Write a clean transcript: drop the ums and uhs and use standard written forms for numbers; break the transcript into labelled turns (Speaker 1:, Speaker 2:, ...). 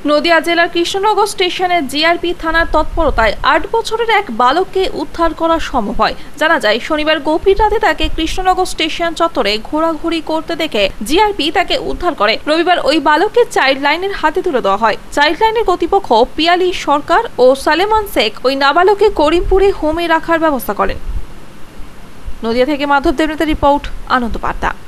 Speaker 1: নদিয়া জেলার কৃষ্ণনগর স্টেশনে জিআরপি থানার তৎপরতায় ৮ বছরের এক বালককে উদ্ধার করা সম্ভব হয়। জানা যায়, শনিবার গভীর রাতে তাকে কৃষ্ণনগর স্টেশন চত্বরে ঘোরাঘুরি করতে দেখে জিআরপি তাকে উদ্ধার করে। রবিবার ওই বালককে চাইল্ড লাইনের হাতে তুলে দেওয়া হয়। চাইল্ড লাইনের কর্তৃপক্ষ পিয়ালি সরকার ও সালেমান শেখ ওই নাবালককে করিমপুরে হোমে রাখার ব্যবস্থা করেন। নদিয়া থেকে মাধব দেবনাথের রিপোর্ট, আনন্দ বার্তা।